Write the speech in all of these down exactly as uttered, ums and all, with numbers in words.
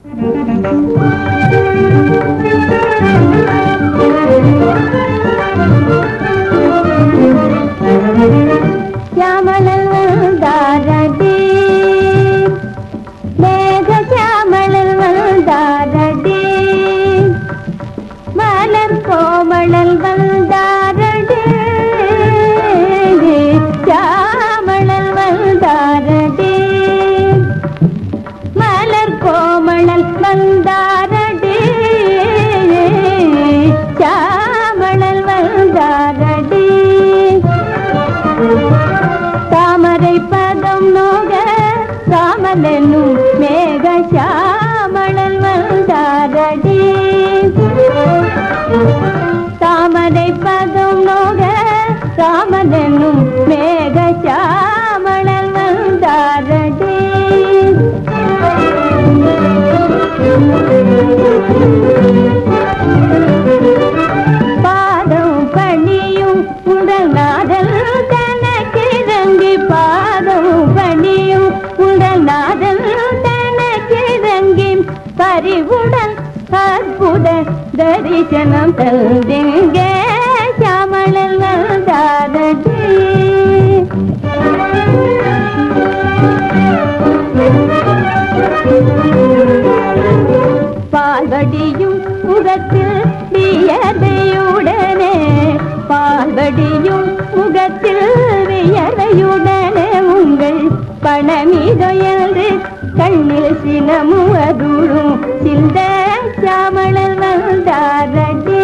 ಶ್ಯಾಮಳಲ್ ವಲ್ದಾರಡಿ ಮೇಘ ಶ್ಯಾಮಳಲ್ ವಲ್ದಾರಡಿ மலர் கோமளல் வந்தாரடி ಶ್ಯಾಮಳல் வந்தாரடி மலர் கோமளல் வந்தாரடி ಶ್ಯಾಮಳல் வந்தாரடி தாமரை பதம் நோக ராமனென்னும் மேக ಶ್ಯಾಮಳல் வந்தாரடி தாமரை பதம் நோக ராமனென்னும் மேக ಶ್ಯಾಮಳல் வந்தாரடி பாதம் பணியும் உடல்நாதல் தனக்கிறங்கி பாதம் பணியும் உடல்நாதல் தனக்கிறங்கி பறிவுடன் அற்புத தரிசனம் தந்திங்க ಶ್ಯಾಮಳல் வந்தாரடி பால்வடியும் முகத்தில் வியர்வையுடனே பால்வடியும் முகத்தில் வியர்வையுடனே உங்கள் பணமிதொயர்ந்து கண்ணில் சினமுவதுழும் சிந்த ಶ್ಯಾಮಳல் வந்தாரடி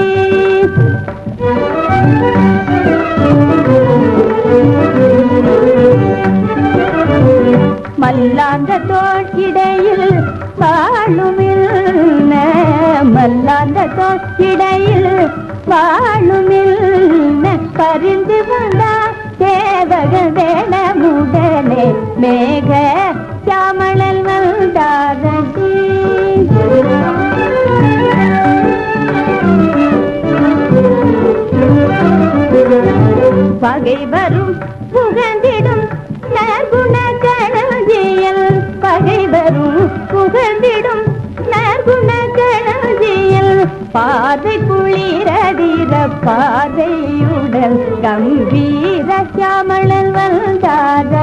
மல்லாந்த தோற்றிடையில் வாழுமில் மல்லாந்த தோற்றிடையில் வாழுமில் பரிந்து வந்தார் தேவக வேணமுடனே மேக ಶ್ಯಾಮಳல் வந்தாரடி பகை வரும் புகழ்ந்திடும் நற்குண களஞ்சியல் பகை வரும் புகழ்ந்திடும் நற்குண களஞ்சியல் பாதை குளிரதிர பாதையுடல் கம்பீர ಶ್ಯಾಮಳல் வந்தாரடி